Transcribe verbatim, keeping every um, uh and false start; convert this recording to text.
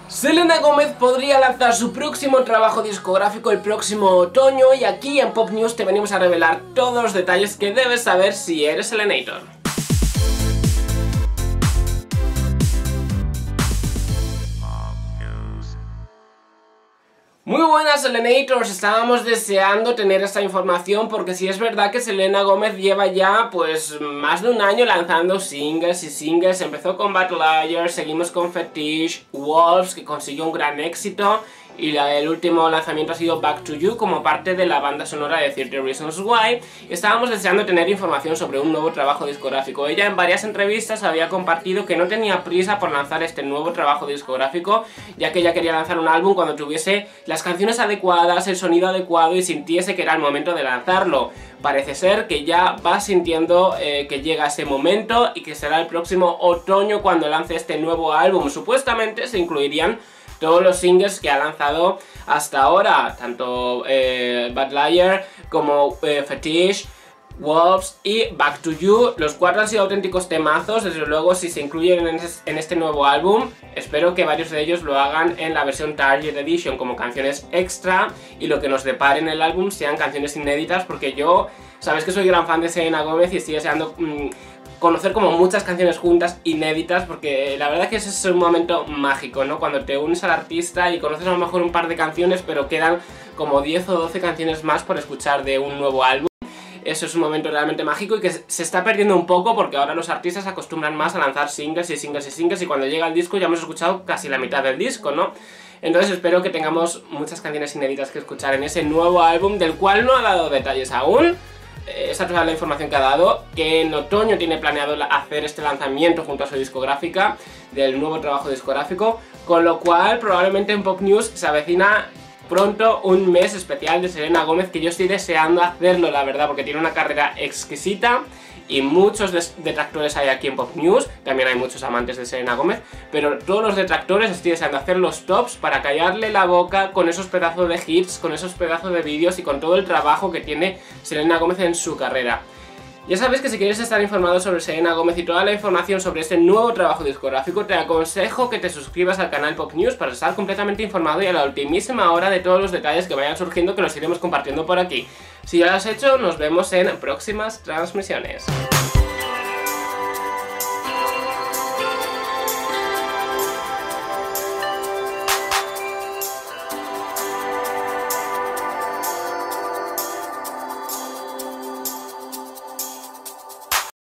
Selena Gomez podría lanzar su próximo trabajo discográfico el próximo otoño y aquí en Pop News te venimos a revelar todos los detalles que debes saber si eres Selenator. Muy buenas Selenators, estábamos deseando tener esta información porque sí es verdad que Selena Gomez lleva ya pues más de un año lanzando singles y singles. Empezó con Bad Liar, seguimos con Fetish, Wolves, que consiguió un gran éxito, y la, el último lanzamiento ha sido Back to You como parte de la banda sonora de thirty Reasons Why. Estábamos deseando tener información sobre un nuevo trabajo discográfico. Ella en varias entrevistas había compartido que no tenía prisa por lanzar este nuevo trabajo discográfico, ya que ella quería lanzar un álbum cuando tuviese las canciones adecuadas, el sonido adecuado y sintiese que era el momento de lanzarlo. Parece ser que ya va sintiendo eh, que llega ese momento y que será el próximo otoño cuando lance este nuevo álbum. Supuestamente se incluirían todos los singles que ha lanzado hasta ahora, tanto eh, Bad Liar como eh, Fetish, Wolves y Back to You. Los cuatro han sido auténticos temazos, desde luego si se incluyen en, en este nuevo álbum, espero que varios de ellos lo hagan en la versión Target Edition como canciones extra y lo que nos depare en el álbum sean canciones inéditas, porque yo, sabes que soy gran fan de Selena Gomez y estoy deseando mmm, conocer como muchas canciones juntas inéditas, porque la verdad que ese es un momento mágico, ¿no? Cuando te unes al artista y conoces a lo mejor un par de canciones, pero quedan como diez o doce canciones más por escuchar de un nuevo álbum. Eso es un momento realmente mágico y que se está perdiendo un poco porque ahora los artistas se acostumbran más a lanzar singles y singles y singles y cuando llega el disco ya hemos escuchado casi la mitad del disco, ¿no? Entonces espero que tengamos muchas canciones inéditas que escuchar en ese nuevo álbum, del cual no ha dado detalles aún. Esa es toda la información que ha dado, que en otoño tiene planeado hacer este lanzamiento junto a su discográfica del nuevo trabajo discográfico, con lo cual probablemente en Pop News se avecina pronto un mes especial de Selena Gomez, que yo estoy deseando hacerlo, la verdad, porque tiene una carrera exquisita y muchos detractores hay aquí en Pop News, también hay muchos amantes de Selena Gomez, pero todos los detractores estoy deseando hacer los tops para callarle la boca con esos pedazos de hits, con esos pedazos de vídeos y con todo el trabajo que tiene Selena Gomez en su carrera. Ya sabes que si quieres estar informado sobre Selena Gomez y toda la información sobre este nuevo trabajo discográfico, te aconsejo que te suscribas al canal Pop News para estar completamente informado y a la ultimísima hora de todos los detalles que vayan surgiendo, que los iremos compartiendo por aquí. Si ya lo has hecho, nos vemos en próximas transmisiones.